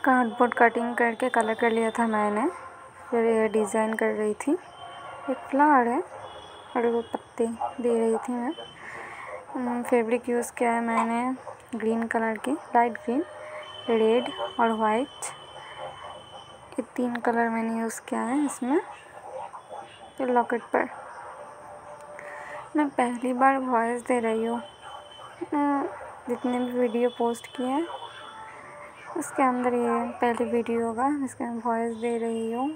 Cardboard cutting करके colour कर लिया था मैंने। फिर ये डिज़ाइन कर रही थी। एक फ्लावर है और वो पत्ते दे रही थी मैं। फैब्रिक यूज़ किया है मैंने ग्रीन कलर की, लाइट ग्रीन, रेड और वाइट। ये 3 कलर मैंने यूज़ किया है इसमें। ये लॉकेट पर मैं पहली बार वॉइस दे रही हूँ। जितने भी वीडियो पोस्ट किए हैं उसके अंदर ये पहली वीडियो होगा जिसके मैं वॉइस दे रही हूँ।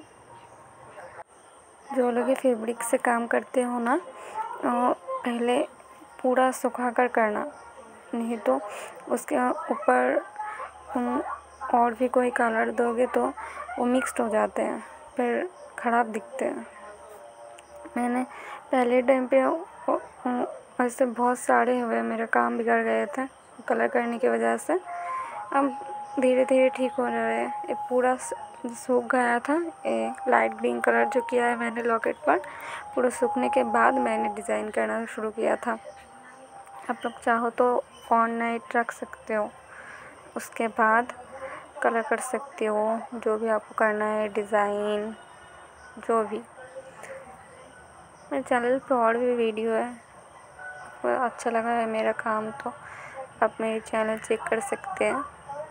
जो लोग ये फैब्रिक से काम करते हो ना, पहले पूरा सुखा कर करना, नहीं तो उसके ऊपर तुम और भी कोई कलर दोगे तो वो मिक्स्ड हो जाते हैं, फिर ख़राब दिखते हैं। मैंने पहले टाइम पे ऐसे बहुत सारे हुए, मेरा काम बिगड़ गए थे कलर करने की वजह से। अब धीरे धीरे ठीक हो रहा है। ये पूरा सूख गया था। ये लाइट ग्रीन कलर जो किया है मैंने लॉकेट पर, पूरा सूखने के बाद मैंने डिज़ाइन करना शुरू किया था। आप लोग चाहो तो ऑन नाइट रख सकते हो, उसके बाद कलर कर सकते हो जो भी आपको करना है, डिज़ाइन जो भी। मेरे चैनल पे और भी वीडियो है, आपको अच्छा लगा है मेरा काम तो आप मेरे चैनल चेक कर सकते हैं।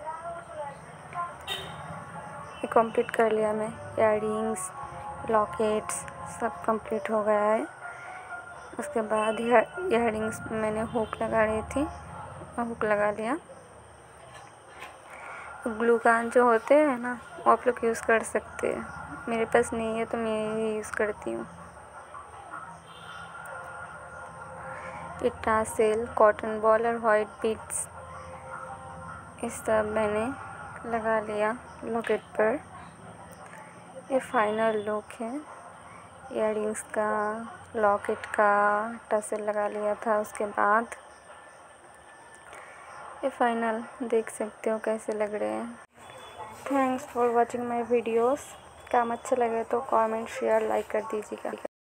ये कंप्लीट कर लिया मैं। इयररिंग्स, लॉकेट्स सब कंप्लीट हो गया है। उसके बाद इयररिंग्स मैंने हुक लगा रही थी, हुक लगा लिया। ग्लू गन जो होते हैं ना, वो आप लोग यूज़ कर सकते हैं। मेरे पास नहीं है तो मैं यही यूज़ करती हूँ। ये टासेल, कॉटन बॉल और वाइट बीड्स इस सब मैंने लगा लिया लॉकेट पर। ये फाइनल लुक है इयररिंग्स का, लॉकेट का, टासेल लगा लिया था। उसके बाद ये फाइनल देख सकते हो कैसे लग रहे हैं। Thanks for watching my videos. काम अच्छा लगे तो कमेंट, शेयर, लाइक कर दीजिएगा।